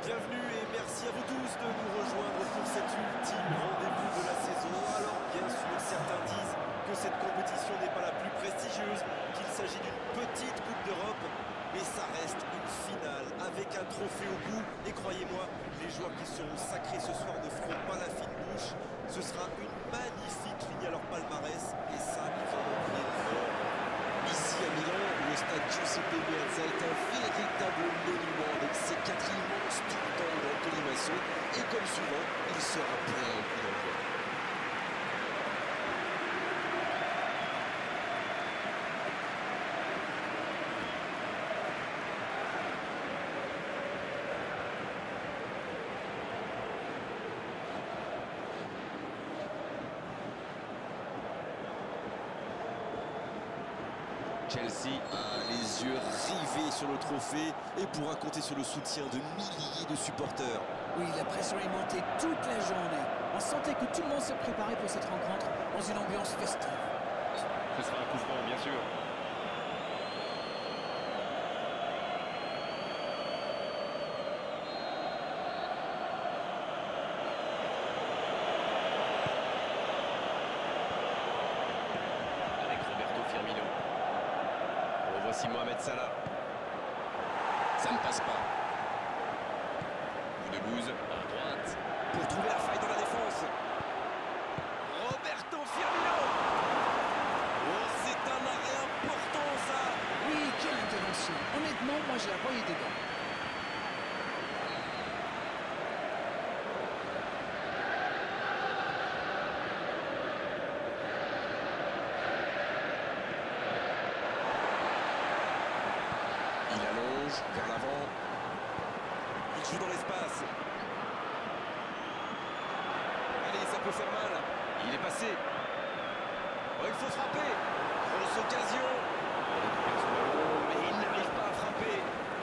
Bienvenue et merci à vous tous de nous rejoindre pour cet ultime rendez-vous de la saison. Alors bien sûr, certains disent que cette compétition n'est pas la plus prestigieuse, qu'il s'agit d'une petite Coupe d'Europe, mais ça reste une finale avec un trophée au bout. Et croyez-moi, les joueurs qui seront sacrés ce soir ne feront pas la fine bouche. Ce sera une magnifique ligne à leur palmarès et ça, ils en ont énorme. Ici à Milan, le stade Giuseppe Meazza est un véritable monument avec ses 4 immenses tours d'angle en colimaçon et comme souvent, il sera plein au coup d'envoi. Chelsea a les yeux rivés sur le trophée et pourra compter sur le soutien de milliers de supporters. Oui, la pression est montée toute la journée. On sentait que tout le monde s'est préparé pour cette rencontre dans une ambiance festive. Ce sera un coup franc, bien sûr. Avec Roberto Firmino. Voici Mohamed Salah. Ça ne passe pas. Boudebouz à droite. Pour trouver la faille dans la défense. Roberto Firmino. Oh, c'est un arrêt important, ça. Oui, quelle intervention. Honnêtement, moi je la voyais dedans. Il allonge vers l'avant. Il joue dans l'espace. Allez, ça peut faire mal. Il est passé. Oh, il faut frapper. Grosse occasion. Mais il n'arrive pas à frapper.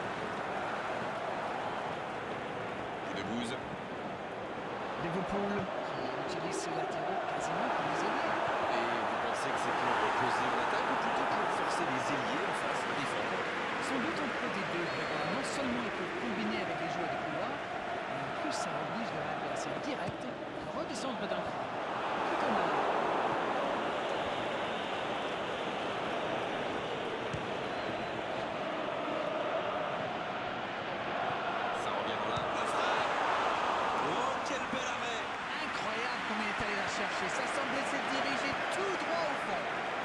Boudebouz. Liverpool qui utilise ses latéraux quasiment comme des ailiers. Et vous pensez que c'est pour reposer en attaque ou plutôt pour forcer les ailiers en face à défendre? Sans doute un peu des deux, Grégoire. Non seulement ils peuvent combiner avec les joueurs de couloir, mais en plus ça oblige leur adversaire direct à redescendre d'un cran. Plutôt malin. Ça revient dans la frappe. Oh, quel bel arrêt. Incroyable comme il est allé la chercher. Ça semblait se diriger tout droit au fond.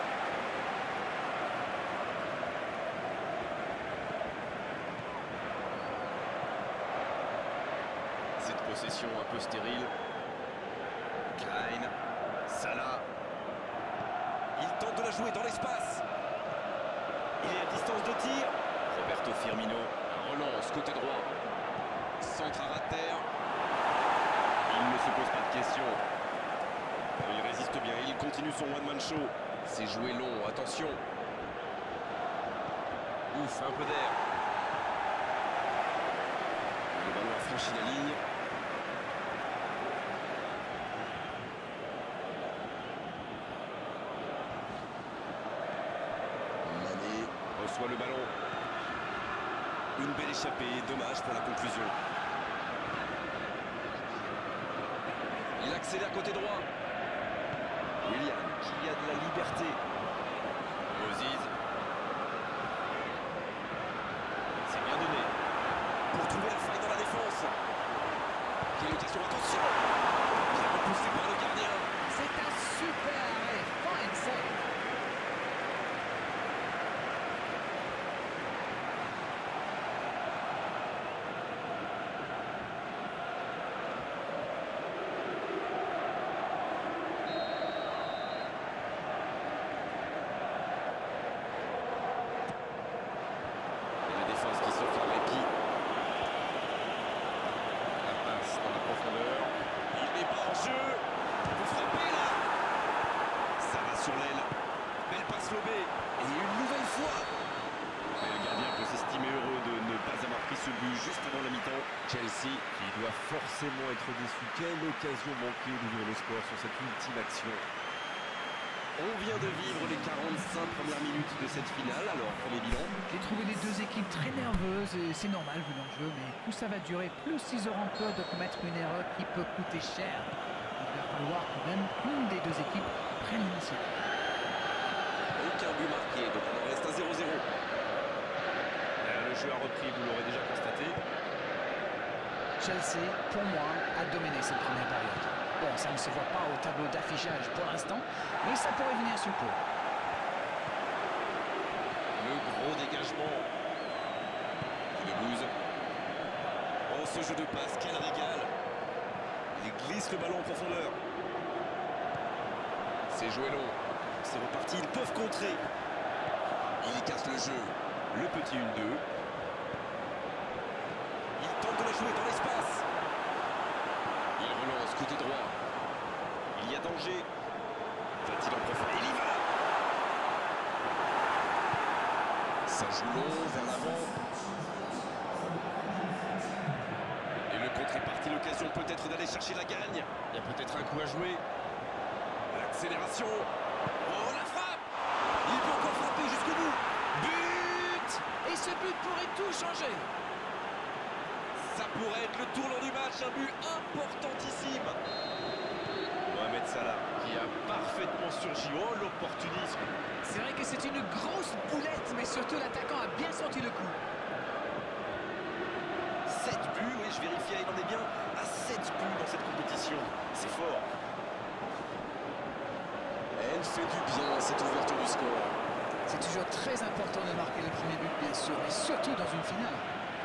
Cette possession un peu stérile. Klein. Salah. Il tente de la jouer dans l'espace. Il est à distance de tir. Roberto Firmino. Un relance côté droit. Centre à ras de terre. Il ne se pose pas de questions. Il résiste bien, il continue son one-man show. C'est joué long, attention. Ouf, un peu d'air. Le ballon a franchi la ligne. Mané reçoit le ballon. Une belle échappée, dommage pour la conclusion. Il accélère côté droit. William qui a de la liberté. Moses. C'est bien donné. Pour trouver la faille dans la défense. Quelle occasion, attention. Bien repoussé par le gardien. C'est un super arrêt. Fine save. Et la défense qui s'offre un répit. La passe dans la profondeur. Il n'est pas en jeu. Vous frappez là. Ça va sur l'aile. Belle passe lobée. Et une nouvelle fois. Et le gardien peut s'estimer heureux de ne pas avoir pris ce but juste avant la mi-temps. Chelsea qui doit forcément être déçu. Quelle occasion manquée d'ouvrir le score sur cette ultime action. On vient de vivre les 45 premières minutes de cette finale, alors premier bilan. J'ai trouvé les deux équipes très nerveuses et c'est normal vu l'enjeu, mais plus ça va durer, plus ils auront peur de commettre une erreur qui peut coûter cher. Il va falloir quand même qu'une des deux équipes prenne l'initiative. Aucun but marqué, donc on en reste à 0-0. Le jeu a repris, vous l'aurez déjà constaté. Chelsea, pour moi, a dominé cette première période. Bon, ça ne se voit pas au tableau d'affichage pour l'instant, mais ça pourrait venir sous peu. Le gros dégagement. Coup de bouse. Oh, ce jeu de passe, quel régal. Il glisse le ballon en profondeur. C'est joué long. C'est reparti, ils peuvent contrer. Il écarte le jeu. Le petit 1-2. Il tente de la jouer dans l'espace. Il relance côté droit. Il y a danger. Va-t-il en profiter? Il y va. Ça joue long vers l'avant. Et le contre est parti, l'occasion peut-être d'aller chercher la gagne. Il y a peut-être un coup à jouer. L'accélération. Oh, la frappe. Il peut encore frapper jusqu'au bout. But. Et ce but pourrait tout changer. Ça pourrait être le tournant du match, un but importantissime. Mohamed Salah qui a parfaitement surgi. Oh, l'opportunisme. C'est vrai que c'est une grosse boulette, mais surtout l'attaquant a bien senti le coup. 7 buts, oui, je vérifiais, il en est bien à 7 buts dans cette compétition. C'est fort. Elle fait du bien, cette ouverture du score. C'est toujours très important de marquer le premier but, bien sûr, mais surtout dans une finale.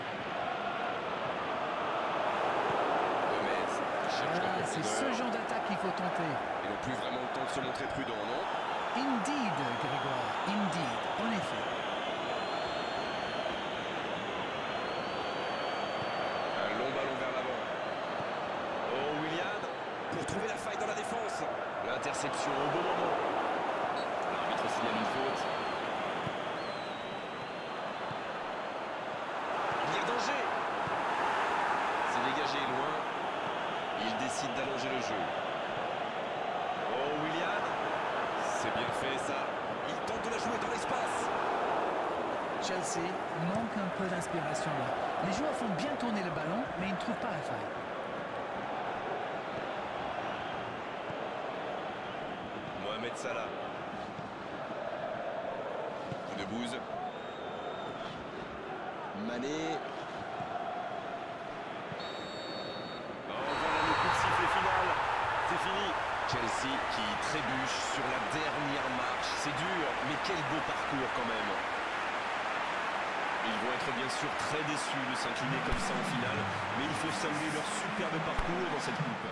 Gomez cherche la Ah, c'est ce profondeur. genre d'attaque qu'il faut tenter. Ils n'ont plus vraiment le temps de se montrer prudent, non? Indeed, Grégoire, indeed, en effet. Un long ballon vers l'avant. Oh, Willian, pour trouver la faille dans la défense. L'interception au bon moment. L'arbitre signale une faute. Il y a danger. C'est dégagé loin. Il décide d'allonger le jeu. Oh, Willian, C'est bien fait ça. il tente de la jouer dans l'espace. Chelsea manque un peu d'inspiration là. Les joueurs font bien tourner le ballon, mais ils ne trouvent pas la faille. Mohamed Salah. Coup de bouse. Mané. Oh, voilà le coup de sifflet final. C'est fini. Chelsea qui trébuche sur la dernière marche. C'est dur, mais quel beau parcours quand même. Ils vont être bien sûr très déçus de s'incliner comme ça en finale, mais il faut saluer leur superbe parcours dans cette coupe.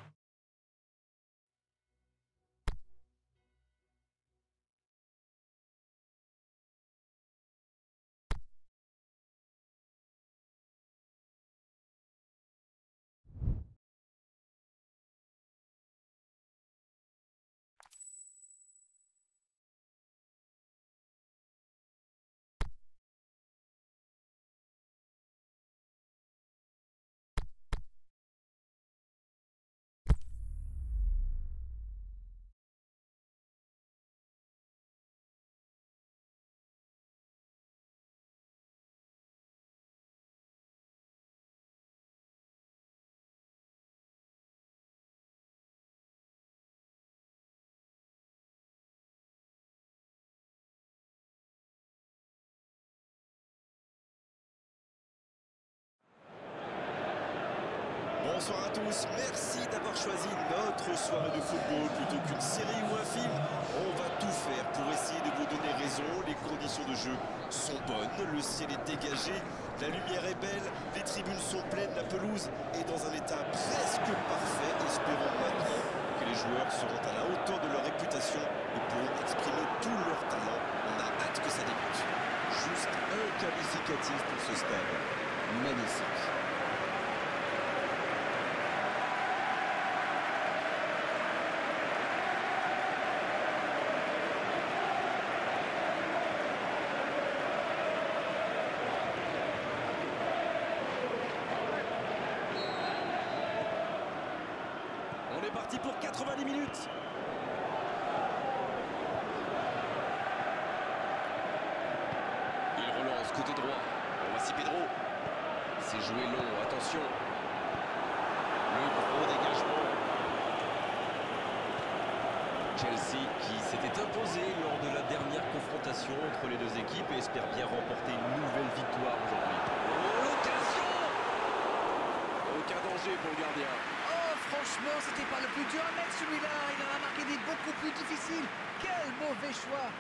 Bonsoir à tous, merci d'avoir choisi notre soirée de football plutôt qu'une série ou un film. On va tout faire pour essayer de vous donner raison. Les conditions de jeu sont bonnes, le ciel est dégagé, la lumière est belle, les tribunes sont pleines, la pelouse est dans un état presque parfait. Espérons maintenant que les joueurs seront à la hauteur de leur réputation et pourront exprimer tout leur talent. On a hâte que ça débute. Juste un qualificatif pour ce stade. Magnifique. On est parti pour 90 minutes. côté droit. Voici Pedro. C'est joué long, attention. Le gros dégagement. Chelsea qui s'était imposé lors de la dernière confrontation entre les deux équipes et espère bien remporter une nouvelle victoire aujourd'hui. Oh, l'occasion! Aucun danger pour le gardien. Oh, franchement, c'était pas le plus dur à mettre celui-là. Il en a marqué des beaucoup plus difficiles. Quel mauvais choix!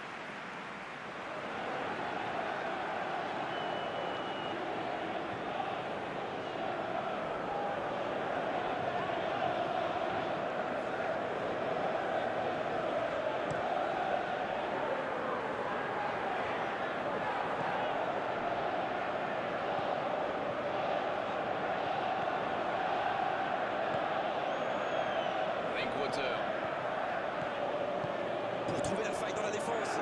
Pour trouver la faille dans la défense.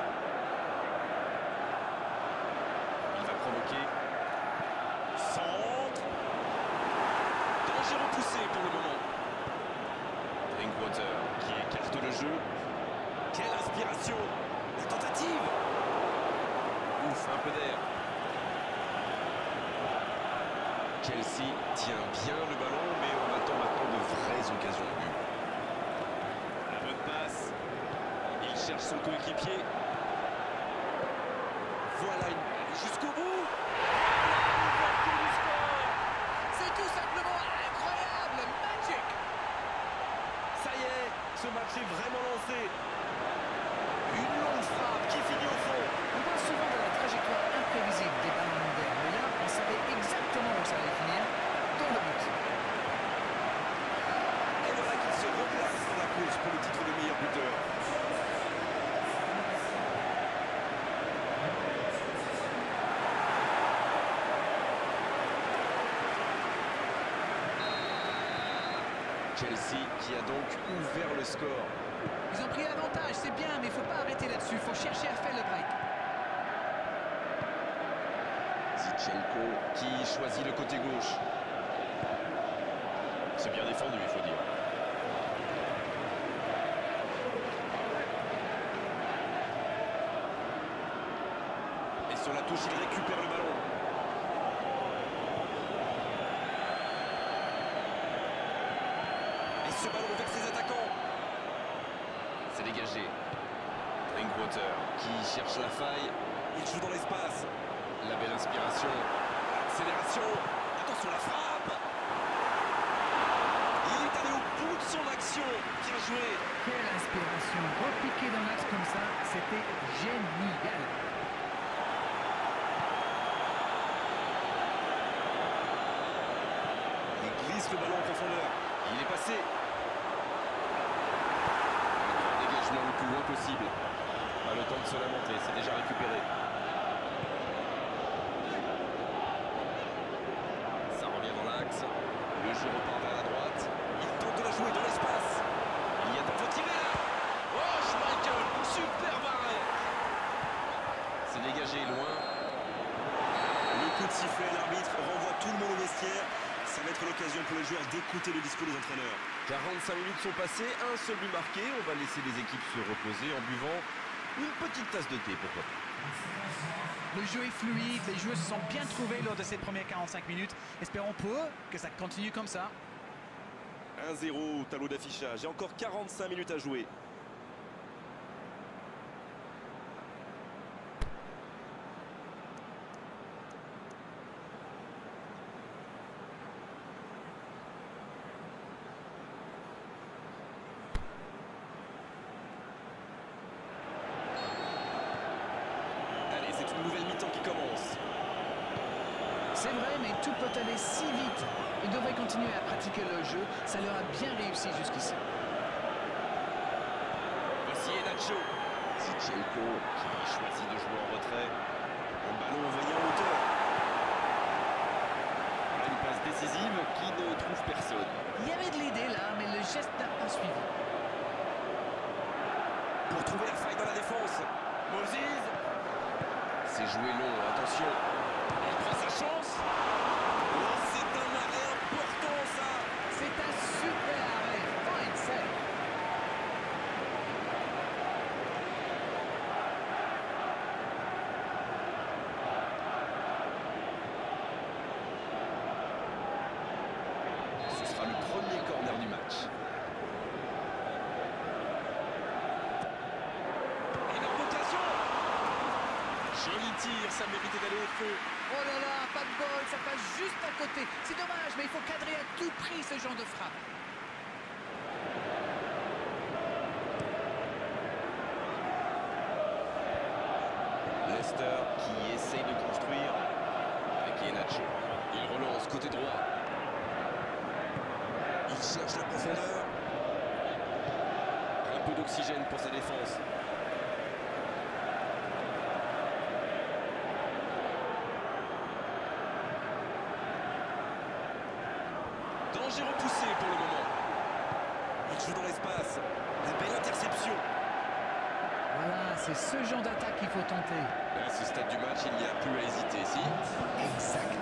Il va provoquer. Centre. Danger repoussé pour le moment. Drinkwater qui écarte le jeu. Quelle inspiration! La tentative! Ouf, un peu d'air. Chelsea tient bien le ballon, mais on attend maintenant de vraies occasions de but. La bonne passe. Il cherche son coéquipier. Voilà, jusqu'au bout! C'est tout simplement incroyable! Magic! Ça y est, ce match est vraiment lancé. Une longue frappe qui finit au fond. On parle souvent de la trajectoire imprévisible des ballons modernes, mais là, on savait exactement où ça allait finir, dans le but. Et voilà qu'il se replace dans la course pour le titre de meilleur buteur. Chelsea qui a donc ouvert le score. Ils ont pris l'avantage, c'est bien, mais il ne faut pas arrêter là-dessus. Il faut chercher à faire le break. Zichenko qui choisit le côté gauche. C'est bien défendu, il faut dire. Et sur la touche, il récupère le ballon. Et ce ballon vers ses attaquants. C'est dégagé. Drinkwater qui cherche la faille. Il joue dans l'espace. La belle inspiration. Accélération. Attention la frappe. Il est allé au bout de son action. Bien joué. Quelle inspiration! Repiquer dans l'axe comme ça, c'était génial! Il glisse le ballon en profondeur. Il est passé. Un dégagement le plus loin possible. Pas le temps de se lamenter, c'est déjà récupéré. Ça revient dans l'axe. Le jeu repart vers la droite. Il tente de la jouer dans l'espace. Il y a tant de tirer là. Oh, Schmeichel, superbe arrêt. C'est dégagé loin. Le coup de sifflet, l'arbitre renvoie tout le monde au vestiaire. Ça va être l'occasion pour les joueurs d'écouter le discours des entraîneurs. 45 minutes sont passées, un seul but marqué. On va laisser les équipes se reposer en buvant une petite tasse de thé, pourquoi pas. Le jeu est fluide, les joueurs se sont bien trouvés lors de ces premières 45 minutes. Espérons pour eux que ça continue comme ça. 1-0 au tableau d'affichage. Il y a encore 45 minutes à jouer. Allez, c'est une nouvelle mi-temps qui commence. C'est vrai, mais tout peut aller si vite. Ils devraient continuer à pratiquer le jeu. Ça leur a bien réussi jusqu'ici. Voici Enacho. Zichenko qui choisit de jouer en retrait. Un ballon envoyé en hauteur. Voilà une passe décisive qui ne trouve personne. Il y avait de l'idée là, mais le geste n'a pas suivi. Pour trouver la faille dans la défense. Moses. C'est joué long, attention. Il prend sa chance. Oh, c'est un arrêt important ça. C'est un super arrêt. Fine save. tir, ça méritait d'aller au feu. Oh là là, pas de bol, ça passe juste à côté. C'est dommage, mais il faut cadrer à tout prix ce genre de frappe. Leicester qui essaye de construire avec Iheanacho. Il relance côté droit. Il cherche la profondeur. Un peu d'oxygène pour sa défense. Danger repoussé pour le moment. Il joue dans l'espace. Une belle interception. Voilà, c'est ce genre d'attaque qu'il faut tenter. À ce stade du match, il n'y a plus à hésiter, si. Exact.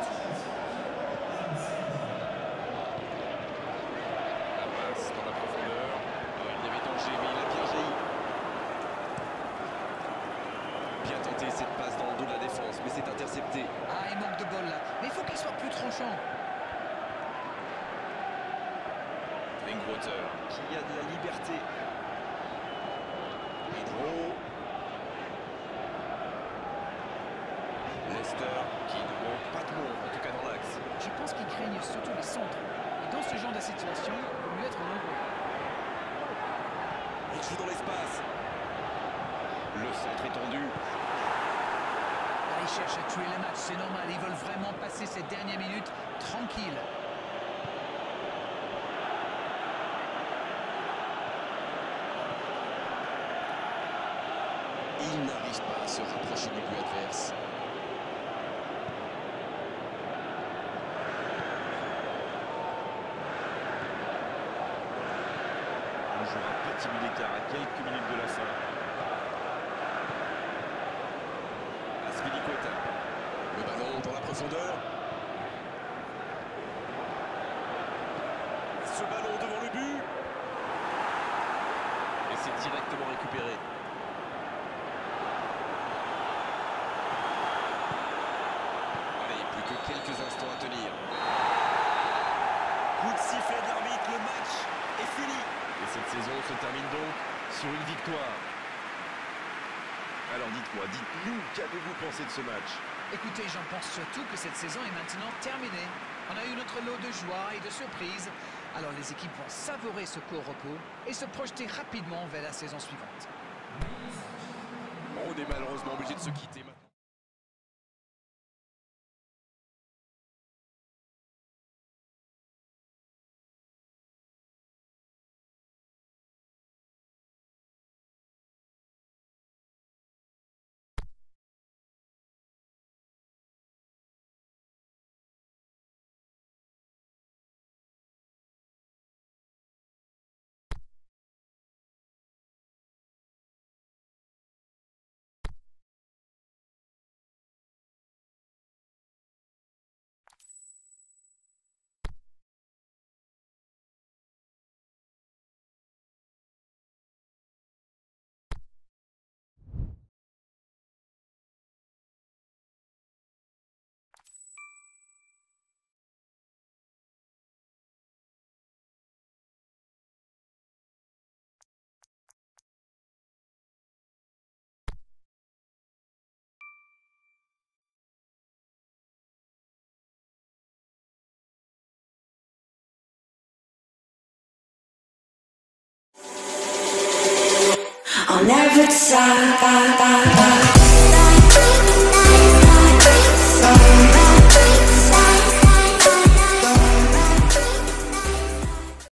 La passe dans la profondeur. Ah, il y avait danger, mais il a bien jailli. Bien tenté cette passe dans le dos de la défense, mais c'est intercepté. Ah, il manque de bol là. Mais il faut qu'il soit plus tranchant. Drinkwater. Qui a de la liberté. Pedro. Leicester qui ne manque pas de monde, en tout cas dans l'axe. Je pense qu'ils craignent surtout les centres. Et dans ce genre de situation, il vaut mieux être nombreux. Il joue dans l'espace. Le centre est tendu. Là, ils cherchent à tuer les matchs, c'est normal. Ils veulent vraiment passer ces dernières minutes tranquilles. Il n'arrive pas à se rapprocher du but adverse. On joue un petit but d'écart à quelques minutes de la fin. Azpilicueta. Le ballon dans la profondeur. Ce ballon devant le but. Et c'est directement récupéré. Allez, plus que quelques instants à tenir. Coup de sifflet de l'arbitre, le match est fini. Et cette saison se termine donc sur une victoire. Alors dites-moi, dites-nous, qu'avez-vous pensé de ce match? Écoutez, j'en pense surtout que cette saison est maintenant terminée. On a eu notre lot de joie et de surprises. Alors les équipes vont savourer ce court repos et se projeter rapidement vers la saison suivante. On est malheureusement obligé de se quitter maintenant. I'll never stop.